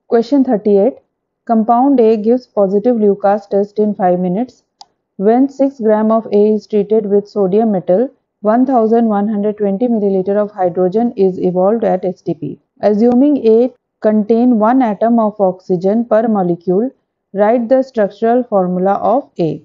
Question 38. Compound A gives positive Lucas test in 5 minutes when 6 gram of A is treated with sodium metal. 1120 milliliter of hydrogen is evolved at STP. Assuming A contain 1 atom of oxygen per molecule, write the structural formula of A.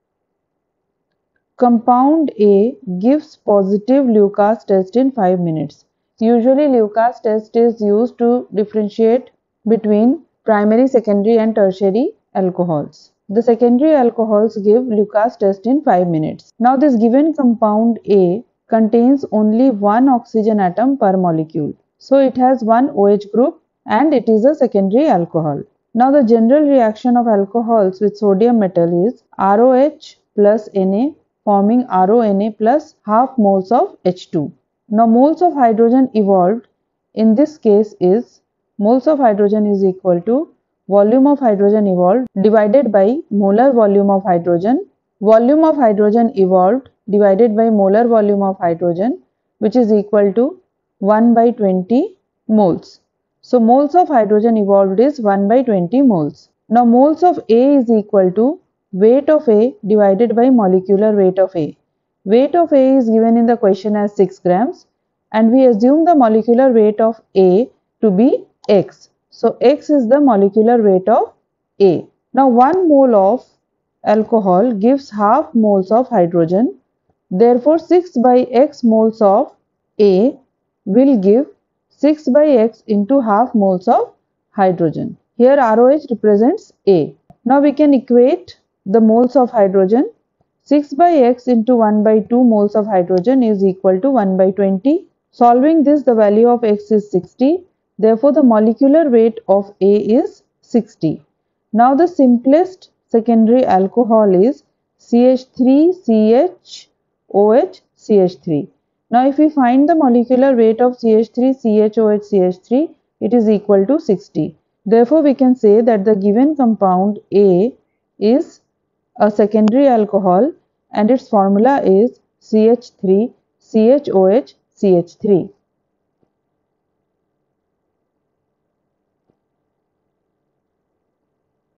Compound A gives positive Lucas test in 5 minutes. Usually Lucas test is used to differentiate between primary, secondary and tertiary alcohols. The secondary alcohols give Lucas test in 5 minutes. Now this given compound A contains only one oxygen atom per molecule. So it has one OH group and it is a secondary alcohol. Now the general reaction of alcohols with sodium metal is ROH plus Na forming RONA plus half moles of H2. Now moles of hydrogen evolved in this case is moles of hydrogen is equal to volume of hydrogen evolved divided by molar volume of hydrogen. Volume of hydrogen evolved divided by molar volume of hydrogen, which is equal to 1 by 20 moles. So moles of hydrogen evolved is 1 by 20 moles. Now moles of A is equal to weight of A divided by molecular weight of A. Weight of A is given in the question as 6 grams and we assume the molecular weight of A to be X. So X is the molecular weight of A. Now 1 mole of alcohol gives half moles of hydrogen. Therefore 6 by X moles of A will give 6 by X into half moles of hydrogen. Here ROH represents A. Now we can equate the moles of hydrogen. 6 by X into 1 by 2 moles of hydrogen is equal to 1 by 20. Solving this, the value of X is 60. Therefore, the molecular weight of A is 60. Now the simplest secondary alcohol is CH3CHOH CH3. Now if we find the molecular weight of CH3CHOH CH3, it is equal to 60. Therefore, we can say that the given compound A is a secondary alcohol and its formula is CH3CHOH CH3.